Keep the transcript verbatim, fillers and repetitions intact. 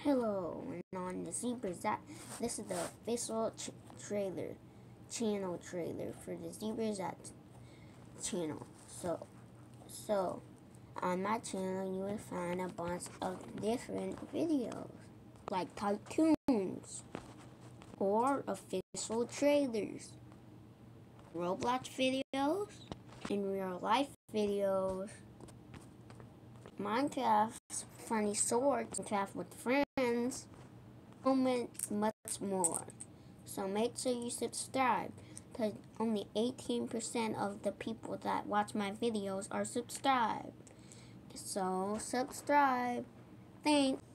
Hello, and on the Zebras, that this is the official ch trailer, channel trailer for the Zebras that channel. So, so on my channel you will find a bunch of different videos, like cartoons or official trailers, Roblox videos, and real life videos, Minecraft, funny swords, Minecraft with friends, and much more. So make sure you subscribe, because only eighteen percent of the people that watch my videos are subscribed. So subscribe. Thanks.